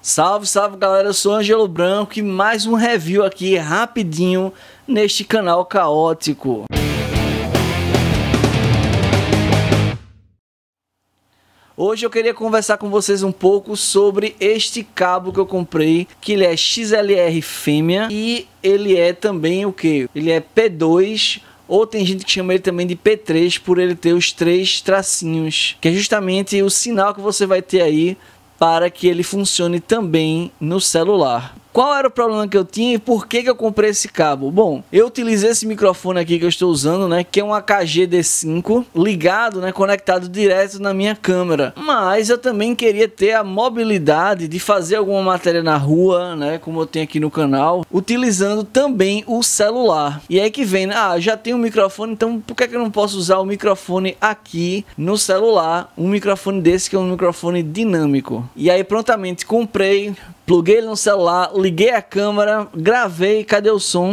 Salve, salve galera, eu sou Ângelo Branco e mais um review aqui rapidinho neste canal caótico. Hoje eu queria conversar com vocês um pouco sobre este cabo que eu comprei, que ele é XLR fêmea e ele é também o que? Ele é P2, ou tem gente que chama ele também de P3 por ele ter os 3 tracinhos, que é justamente o sinal que você vai ter aí para que ele funcione também no celular. Qual era o problema que eu tinha e por que eu comprei esse cabo? Bom, eu utilizei esse microfone aqui que eu estou usando, né, que é um AKG D5 ligado, né, conectado direto na minha câmera. Mas eu também queria ter a mobilidade de fazer alguma matéria na rua, né, como eu tenho aqui no canal, utilizando também o celular. E aí que vem, né, já tenho um microfone, então por que eu não posso usar o microfone aqui no celular? Um microfone desse que é um microfone dinâmico. E aí prontamente comprei, pluguei ele no celular, liguei a câmera, gravei, cadê o som?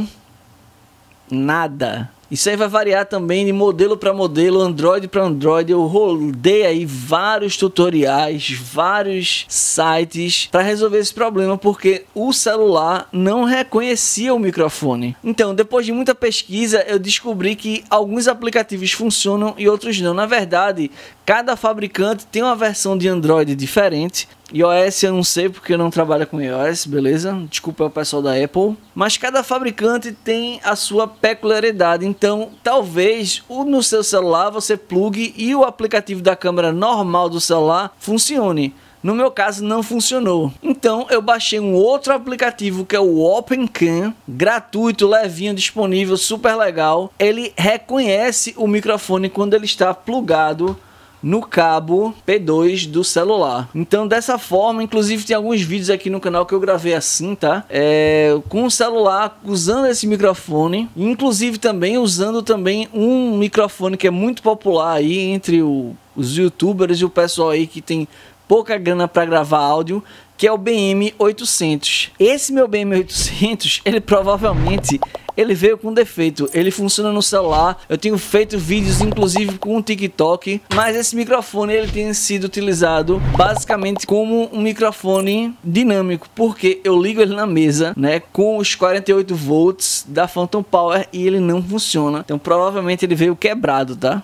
Nada. Isso aí vai variar também de modelo para modelo, Android para Android. Eu rodei aí vários tutoriais, vários sites para resolver esse problema, porque o celular não reconhecia o microfone. Então, depois de muita pesquisa, eu descobri que alguns aplicativos funcionam e outros não. Na verdade, cada fabricante tem uma versão de Android diferente. iOS eu não sei porque eu não trabalho com iOS, beleza? Desculpa o pessoal da Apple. Mas cada fabricante tem a sua peculiaridade. Então, talvez no seu celular você plugue e o aplicativo da câmera normal do celular funcione. No meu caso não funcionou. Então eu baixei um outro aplicativo que é o OpenCam, gratuito, levinho, disponível, super legal. Ele reconhece o microfone quando ele está plugado no cabo P2 do celular. Então dessa forma, inclusive tem alguns vídeos aqui no canal que eu gravei assim, tá? Com o celular, usando esse microfone, inclusive também usando também um microfone que é muito popular aí entre os youtubers e o pessoal aí que tem pouca grana para gravar áudio, que é o BM800. Esse meu BM800, ele provavelmente veio com defeito. Ele funciona no celular. Eu tenho feito vídeos inclusive com o TikTok, mas esse microfone ele tem sido utilizado basicamente como um microfone dinâmico, porque eu ligo ele na mesa, né, com os 48 volts da Phantom Power e ele não funciona. Então provavelmente ele veio quebrado, tá?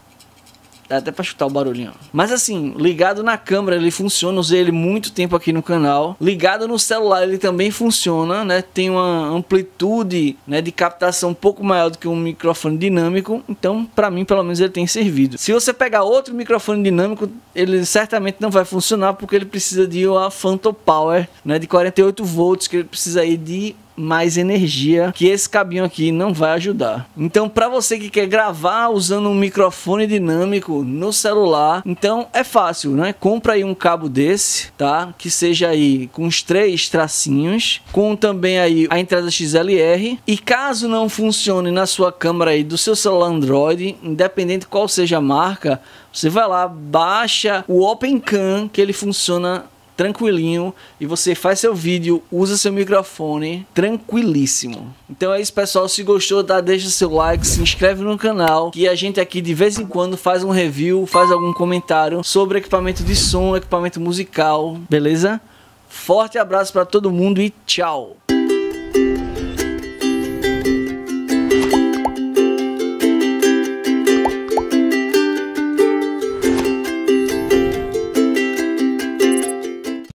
Dá até pra chutar o barulhinho. Mas assim, ligado na câmera ele funciona, usei ele muito tempo aqui no canal. Ligado no celular ele também funciona, né? Tem uma amplitude, né, de captação um pouco maior do que um microfone dinâmico. Então, pra mim, pelo menos ele tem servido. Se você pegar outro microfone dinâmico, ele certamente não vai funcionar, porque ele precisa de uma Phantom Power, né, de 48 volts, que ele precisa aí de mais energia, que esse cabinho aqui não vai ajudar. Então, para você que quer gravar usando um microfone dinâmico no celular, então é fácil, né? Compra aí um cabo desse, tá? Que seja aí com os 3 tracinhos, com também aí a entrada XLR. E caso não funcione na sua câmera aí do seu celular Android, independente qual seja a marca, você vai lá, baixa o OpenCam, que ele funciona tranquilinho e você faz seu vídeo, usa seu microfone tranquilíssimo. Então é isso, pessoal. Se gostou, deixa seu like, se inscreve no canal, que a gente aqui de vez em quando faz um review, faz algum comentário sobre equipamento de som, equipamento musical, beleza? Forte abraço para todo mundo e tchau!